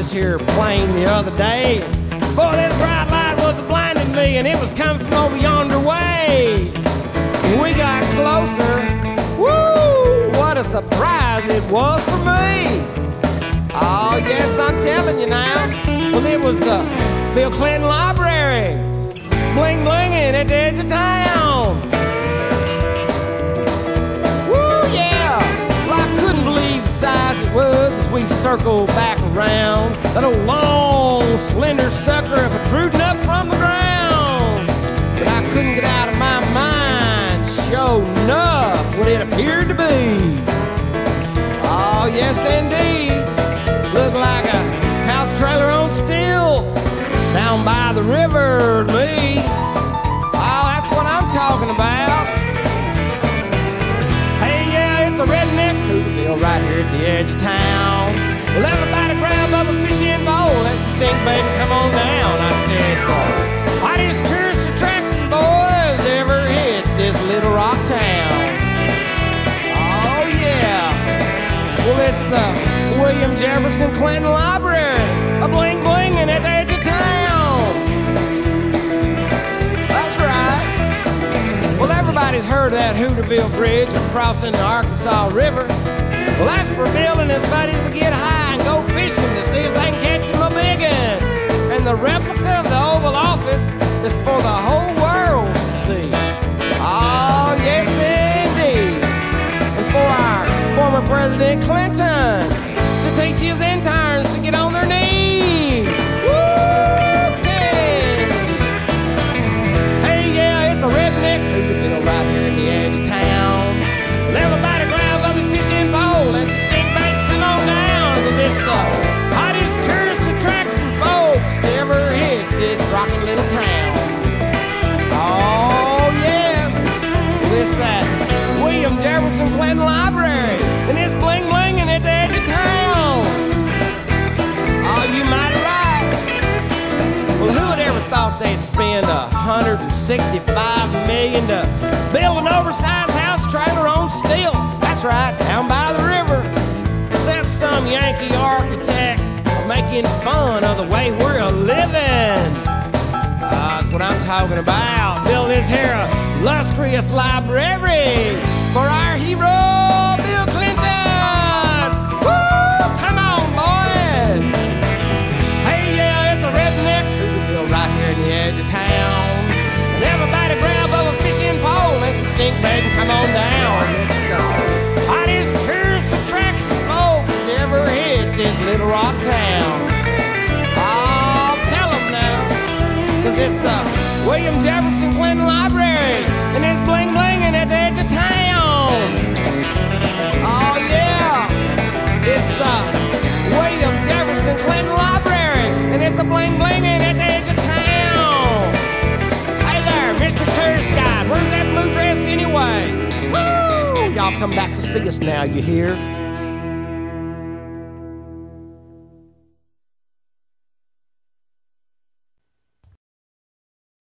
this here plane the other day. Boy, this bright light was blinding me, and it was coming from over yonder way. When we got closer, woo, what a surprise it was for me. Oh, yes, I'm telling you now. Well, it was the Bill Clinton Library, bling-blinging at the edge of town. Woo, yeah. Well, I couldn't believe the size it was as we circled back around. That old long, slender sucker protruding up from the ground. But I couldn't get out of my mind, sure enough, what it appeared to be. Oh, yes, indeed. Looked like a house trailer on stilts down by the river, Lee. Oh, that's what I'm talking about. Hey, yeah, it's a redneck Hooterville right here at the edge of town. Well, everybody grab up a fishing bowl. Let's stink, baby, come on down. I said, it's the hottest tourist attraction, boys, ever hit this little rock town. Oh, yeah. Well, it's the William Jefferson Clinton Library, a bling-blinging at the edge of town. That's right. Well, everybody's heard of that Hooterville Bridge crossing the Arkansas River. Well, that's for Bill and his buddies to get high and go fishing to see if they can catch him a big one. And the replica of the Oval Office is for the whole world to see. Oh, yes, indeed. And for our former President Clinton to teach his interns to get on their knees. Woo-pee! Hey, yeah, it's a redneck Hooterville right here at the edge of town. Well, everybody grab up a fishing bowl and stink, baby, come on down, 'cause it's the hottest tourist attraction, folks, to ever hit this rocking little town. Oh, yes. Well, it's that William Jefferson Clinton Library, and it's bling-blinging at the edge of town. Oh, you mighty right. Well, who would ever thought they'd spend $165 million to build an oversized house trailer on stilts? That's right, down by the river. Except some Yankee architect making fun of the way we're living. That's what I'm talking about. Build this here illustrious library for our hero, Bill Clinton. Woo! Come on, boys. Hey, yeah, it's a redneck Hooterville right here in the edge of town. And everybody grab up a fishing pole. Let's stink, baby, come on down. It's the hottest tourist attraction, folks, ever hit this little rock town. Oh, tell them now, 'cause it's the William Jefferson Clinton Library, and it's bling-blinging at the edge of town. Oh, yeah. It's the William Jefferson Clinton Library, and it's a bling-blinging at the edge of town. Hey there, Mr. Tourist Guide, where's that blue dress anyway? Woo! Y'all come back to see us now, you hear?